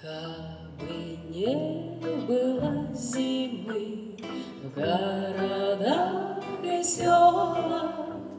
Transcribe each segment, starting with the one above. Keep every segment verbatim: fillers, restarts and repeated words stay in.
Кабы не было зимы в городах и селах,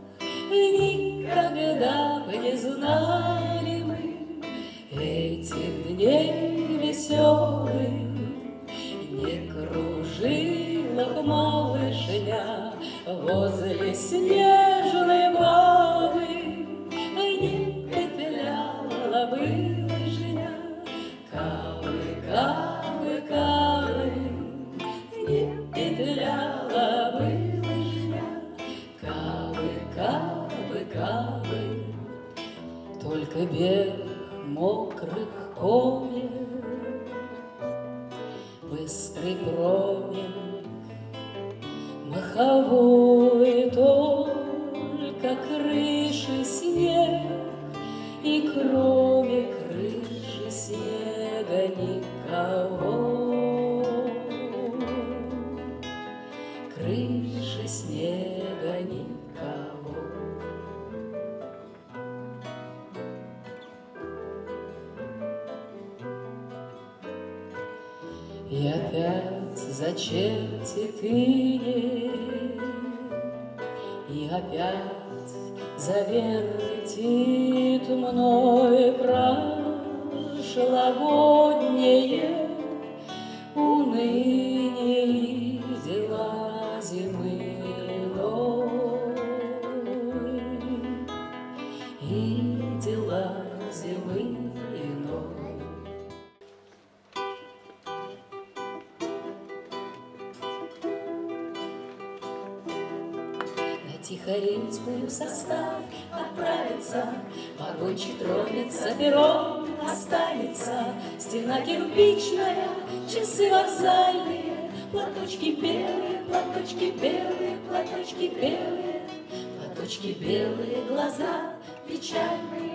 никогда бы не знали мы этих дней веселых. Не кружила б малышня возле снежной бабы, не петляла бы лыжня. Кабы, кабы, кабы, не петляла бы лыжня. Кабы, кабы, кабы, только бег мокрых комьев, быстрый промег маховой, только крыши снег, и кроме крыши снега никого. Крыши снега никого. И опять зачертит иней, и опять завертит мной прошлогоднее уныние и дела зимы иной, и дела зимы иной. Тихорецкую состав отправится, вагончик тронется, перрон останется, стена кирпичная, часы вокзальные, платочки белые, платочки белые, платочки белые, платочки белые, глаза печальные.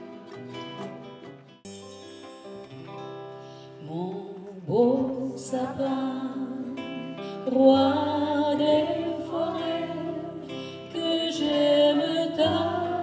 Mon beau sapin, roi des forêts, j'aime ta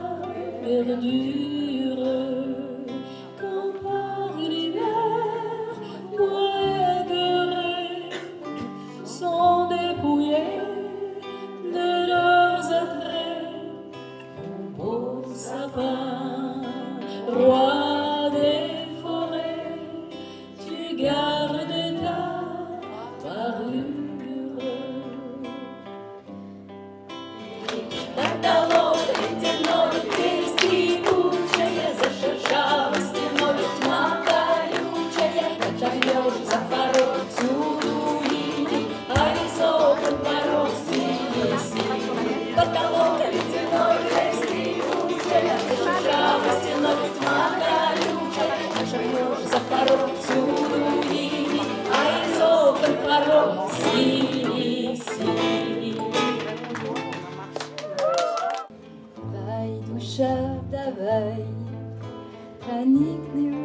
verdure, quand par l'hiver, bois et grès sont dépouillés de leurs attraits. Mon beau sapin, roi des forêts, tu gardes ta parure. Потолок ледяной, дверь скрипучая, зашуршала стеной тьма колючая. Отомнешь за порог всюду линий, а из окон порог синий-синий. Потолок ледяной, дверь скрипучая, зашуршала стеной тьма колючая. Отомнешь за порог всюду линий, а из окон порог синий-синий. Давай, душа, давай, проникни в